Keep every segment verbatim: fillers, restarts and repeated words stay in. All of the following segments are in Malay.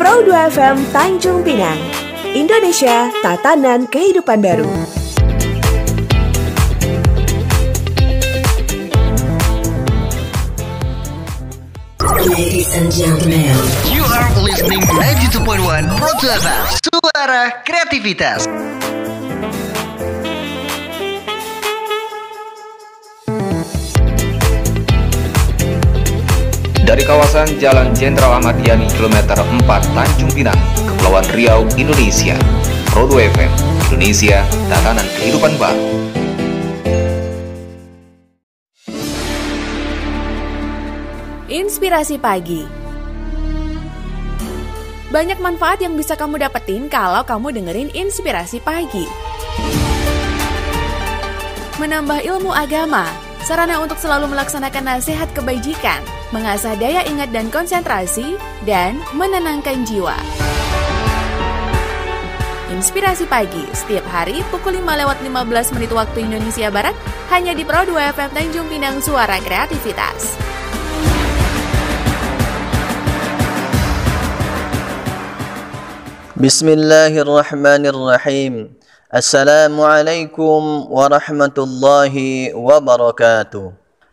Pro dua F M Tanjung Pinang. Indonesia, tatanan kehidupan baru. Ladies and gentlemen, you are listening to ninety-two point one Pro dua F M, suara kreativitas. Dari kawasan Jalan Jenderal Ahmad Yani kilometer empat Tanjung Pinang, Kepulauan Riau, Indonesia. Pro dua F M, Indonesia, tatanan kehidupan baru. Inspirasi pagi. Banyak manfaat yang bisa kamu dapetin kalau kamu dengerin Inspirasi Pagi. Menambah ilmu agama, sarana untuk selalu melaksanakan nasihat kebajikan, mengasah daya ingat dan konsentrasi, dan menenangkan jiwa. Inspirasi Pagi, setiap hari pukul lima lewat lima belas menit waktu Indonesia Barat, hanya di Pro dua F M Tanjung Pinang, suara kreativitas. Bismillahirrahmanirrahim. Assalamualaikum warahmatullahi wabarakatuh.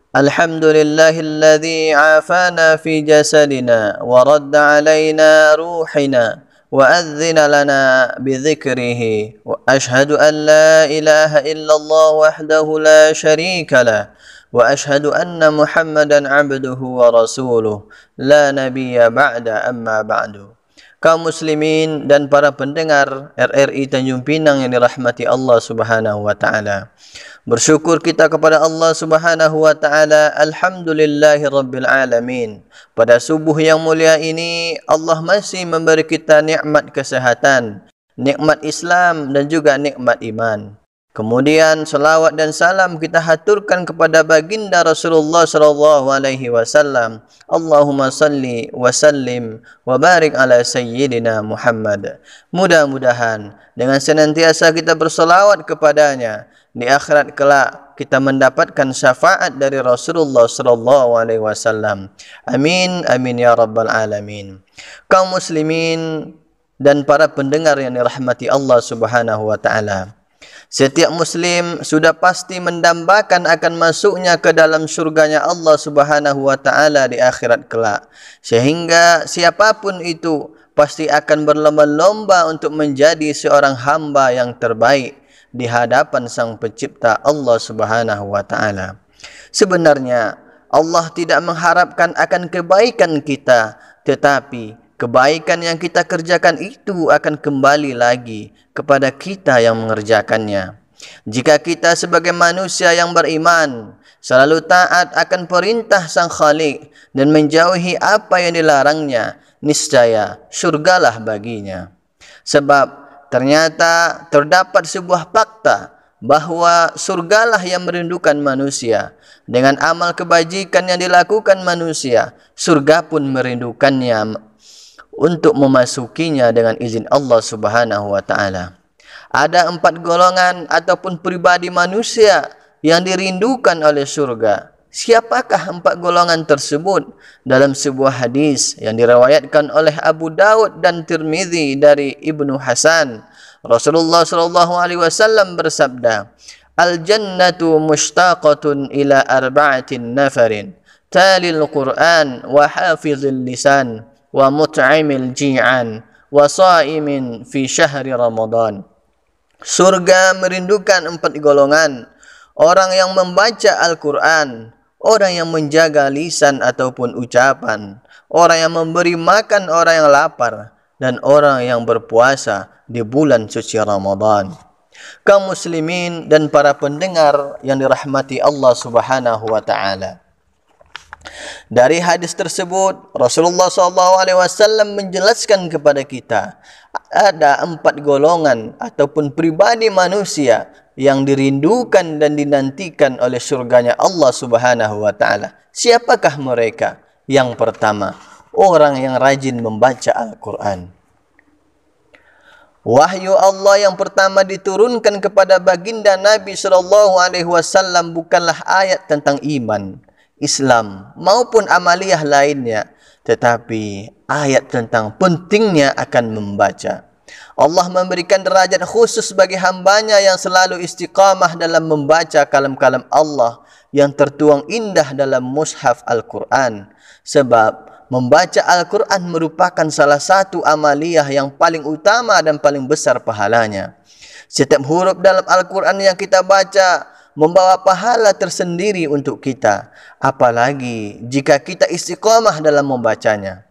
Alhamdulillahilladzi afana fi jasadina wa radda alaina ruhina wa adzina lana bidzikrihi wa ashhadu an la ilaha illallah wahdahu la syarika lah wa ashhadu anna Muhammadan abduhu wa rasuluh la nabiyya ba'da amma ba'du. Kaum muslimin dan para pendengar R R I Tanjung Pinang yang dirahmati Allah Subhanahu wa taala. Bersyukur kita kepada Allah Subhanahu wa taala. Alhamdulillahirabbil alamin. Pada subuh yang mulia ini Allah masih memberi kita nikmat kesehatan, nikmat Islam dan juga nikmat iman. Kemudian selawat dan salam kita haturkan kepada baginda Rasulullah sallallahu alaihi wasallam. Allahumma salli wa sallim wa barik ala sayyidina Muhammad. Mudah-mudahan dengan senantiasa kita berselawat kepadanya, di akhirat kelak kita mendapatkan syafaat dari Rasulullah sallallahu alaihi wasallam. Amin amin ya rabbal alamin. Kaum muslimin dan para pendengar yang dirahmati Allah Subhanahu wa taala. Setiap muslim sudah pasti mendambakan akan masuknya ke dalam surganya Allah Subhanahu wa taala di akhirat kelak. Sehingga siapapun itu pasti akan berlomba-lomba untuk menjadi seorang hamba yang terbaik di hadapan Sang Pencipta Allah Subhanahu wa taala. Sebenarnya Allah tidak mengharapkan akan kebaikan kita, tetapi kebaikan yang kita kerjakan itu akan kembali lagi kepada kita yang mengerjakannya. Jika kita sebagai manusia yang beriman selalu taat akan perintah Sang Khalik dan menjauhi apa yang dilarangnya, niscaya surgalah baginya. Sebab ternyata terdapat sebuah fakta bahwa surgalah yang merindukan manusia. Dengan amal kebajikan yang dilakukan manusia, surga pun merindukannya untuk memasukinya dengan izin Allah Subhanahu wa taala. Ada empat golongan ataupun pribadi manusia yang dirindukan oleh surga. Siapakah empat golongan tersebut? Dalam sebuah hadis yang diriwayatkan oleh Abu Daud dan Tirmizi dari Ibnu Hasan, Rasulullah sallallahu alaihi wasallam bersabda, "Al-jannatu mushtaqatun ila arba'atin nafarin, talil Qur'an wa hafizil lisan wa mut'imil ji'an wa sa'imin fi syahri Ramadan." Surga merindukan empat golongan: orang yang membaca Al-Quran, orang yang menjaga lisan ataupun ucapan, orang yang memberi makan orang yang lapar, dan orang yang berpuasa di bulan suci Ramadan. Kaum muslimin dan para pendengar yang dirahmati Allah Subhanahu wa taala. Dari hadis tersebut, Rasulullah sallallahu alaihi wasallam menjelaskan kepada kita ada empat golongan ataupun pribadi manusia yang dirindukan dan dinantikan oleh surganya Allah Subhanahu wa taala. Siapakah mereka? Yang pertama, orang yang rajin membaca Al-Quran. Wahyu Allah yang pertama diturunkan kepada baginda Nabi sallallahu alaihi wasallam bukanlah ayat tentang iman, Islam maupun amaliyah lainnya, tetapi ayat tentang pentingnya akan membaca. Allah memberikan derajat khusus bagi hambanya yang selalu istiqamah dalam membaca kalam-kalam Allah yang tertuang indah dalam mushaf Al-Quran. Sebab membaca Al-Quran merupakan salah satu amaliyah yang paling utama dan paling besar pahalanya. Setiap huruf dalam Al-Quran yang kita baca membawa pahala tersendiri untuk kita, apalagi jika kita istiqamah dalam membacanya.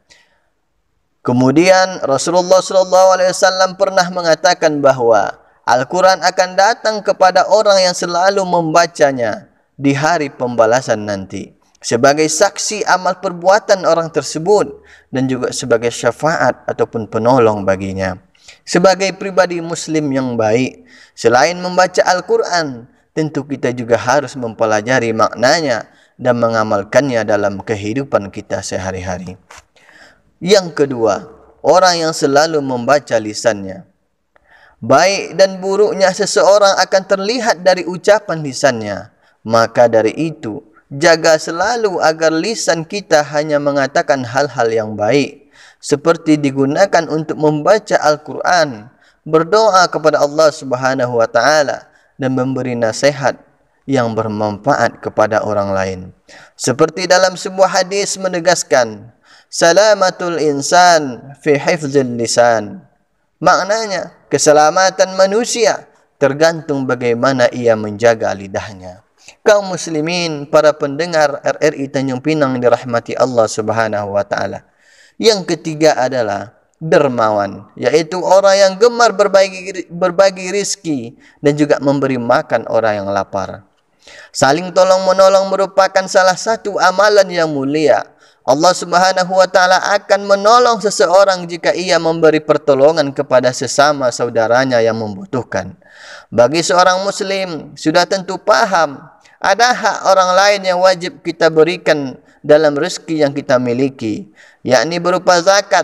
Kemudian Rasulullah shallallahu alaihi wasallam pernah mengatakan bahwa Al-Quran akan datang kepada orang yang selalu membacanya di hari pembalasan nanti, sebagai saksi amal perbuatan orang tersebut dan juga sebagai syafaat ataupun penolong baginya. Sebagai pribadi muslim yang baik, selain membaca Al-Quran, tentu kita juga harus mempelajari maknanya dan mengamalkannya dalam kehidupan kita sehari-hari. Yang kedua, orang yang selalu membaca lisannya. Baik dan buruknya seseorang akan terlihat dari ucapan lisannya. Maka dari itu, jaga selalu agar lisan kita hanya mengatakan hal-hal yang baik, seperti digunakan untuk membaca Al-Quran, berdoa kepada Allah Subhanahu wa taala, dan memberi nasihat yang bermanfaat kepada orang lain. Seperti dalam sebuah hadis menegaskan, salamatul insan fi hifzil lisan. Maknanya, keselamatan manusia tergantung bagaimana ia menjaga lidahnya. Kaum muslimin, para pendengar R R I Tanjung Pinang dirahmati Allah Subhanahu wa taala. Yang ketiga adalah dermawan, yaitu orang yang gemar berbagi berbagi rizki dan juga memberi makan orang yang lapar. Saling tolong menolong merupakan salah satu amalan yang mulia. Allah Subhanahu wa taala akan menolong seseorang jika ia memberi pertolongan kepada sesama saudaranya yang membutuhkan. Bagi seorang muslim, sudah tentu paham ada hak orang lain yang wajib kita berikan dalam rezeki yang kita miliki, yakni berupa zakat,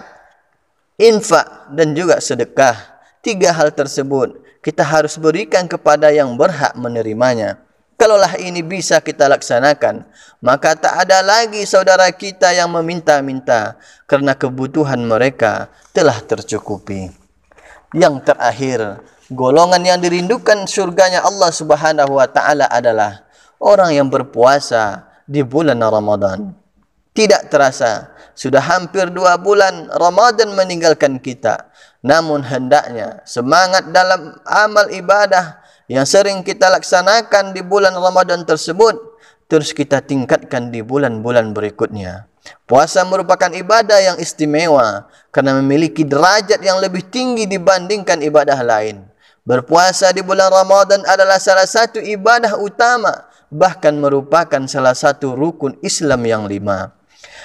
infak dan juga sedekah. Tiga hal tersebut kita harus berikan kepada yang berhak menerimanya. Kalaulah ini bisa kita laksanakan, maka tak ada lagi saudara kita yang meminta-minta, karena kebutuhan mereka telah tercukupi. Yang terakhir, golongan yang dirindukan surganya Allah Subhanahu wa taala adalah orang yang berpuasa di bulan Ramadan. Tidak terasa, sudah hampir dua bulan Ramadan meninggalkan kita. Namun hendaknya semangat dalam amal ibadah yang sering kita laksanakan di bulan Ramadan tersebut terus kita tingkatkan di bulan-bulan berikutnya. Puasa merupakan ibadah yang istimewa karena memiliki derajat yang lebih tinggi dibandingkan ibadah lain. Berpuasa di bulan Ramadan adalah salah satu ibadah utama, bahkan merupakan salah satu rukun Islam yang lima.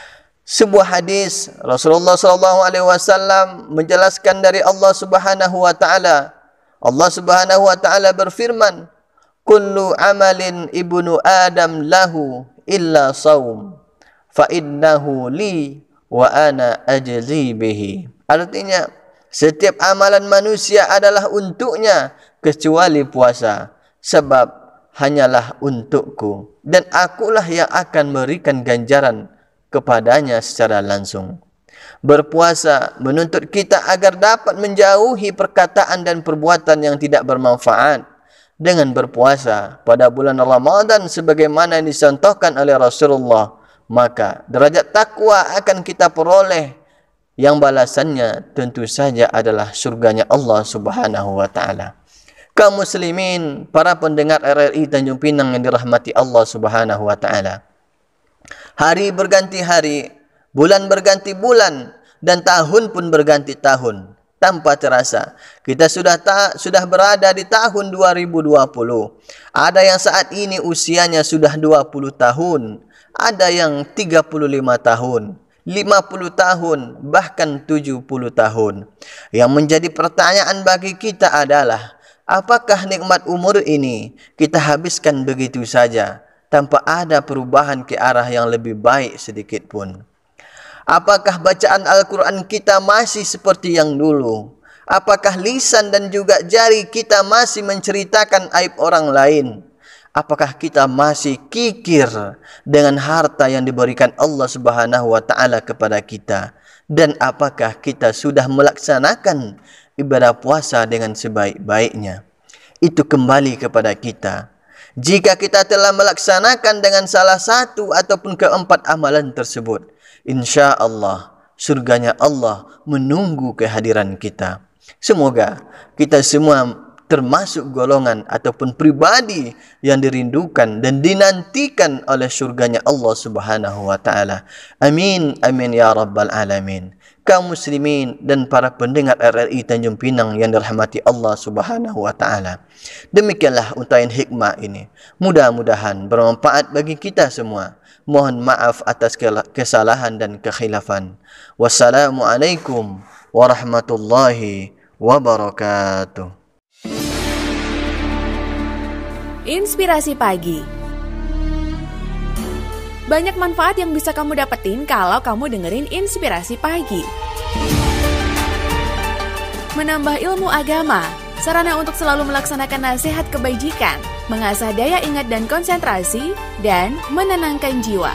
Sebuah hadis Rasulullah shallallahu alaihi wasallam menjelaskan dari Allah Subhanahu wa taala. Allah Subhanahu wa taala berfirman, kullu amalin ibnu Adam lahu illa saum, fa innahu li wa ana ajzi bihi. Artinya, setiap amalan manusia adalah untuknya kecuali puasa, sebab hanyalah untukku dan akulah yang akan memberikan ganjaran kepadanya secara langsung. Berpuasa menuntut kita agar dapat menjauhi perkataan dan perbuatan yang tidak bermanfaat. Dengan berpuasa pada bulan Ramadan sebagaimana yang dicontohkan oleh Rasulullah, maka derajat takwa akan kita peroleh, yang balasannya tentu saja adalah surganya Allah Subhanahu wa taala. Kaum muslimin, para pendengar R R I Tanjung Pinang yang dirahmati Allah Subhanahu wa taala. Hari berganti hari, bulan berganti bulan, dan tahun pun berganti tahun. Tanpa terasa, kita sudah ta sudah berada di tahun dua ribu dua puluh. Ada yang saat ini usianya sudah dua puluh tahun, ada yang tiga puluh lima tahun, lima puluh tahun, bahkan tujuh puluh tahun. Yang menjadi pertanyaan bagi kita adalah, apakah nikmat umur ini kita habiskan begitu saja, tanpa ada perubahan ke arah yang lebih baik sedikit pun? Apakah bacaan Al-Quran kita masih seperti yang dulu? Apakah lisan dan juga jari kita masih menceritakan aib orang lain? Apakah kita masih kikir dengan harta yang diberikan Allah Subhanahu wa taala kepada kita? Dan apakah kita sudah melaksanakan ibadah puasa dengan sebaik-baiknya? Itu kembali kepada kita. Jika kita telah melaksanakan dengan salah satu ataupun keempat amalan tersebut, insya Allah surganya Allah menunggu kehadiran kita. Semoga kita semua termasuk golongan ataupun pribadi yang dirindukan dan dinantikan oleh surganya Allah Subhanahu wa taala. Amin amin ya rabbal alamin. Kaum muslimin dan para pendengar R R I Tanjung Pinang yang dirahmati Allah Subhanahu wa taala. Demikianlah untaian hikmah ini. Mudah-mudahan bermanfaat bagi kita semua. Mohon maaf atas kesalahan dan kekhilafan. Wassalamualaikum warahmatullahi wabarakatuh. Inspirasi pagi. Banyak manfaat yang bisa kamu dapetin kalau kamu dengerin Inspirasi Pagi. Menambah ilmu agama, sarana untuk selalu melaksanakan nasihat kebajikan, mengasah daya ingat dan konsentrasi, dan menenangkan jiwa.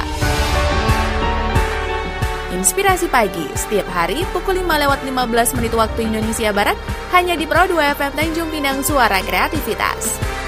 Inspirasi Pagi, setiap hari pukul lima lewat lima belas menit waktu Indonesia Barat, hanya di Pro dua F M Tanjung Pinang, Suara Kreativitas.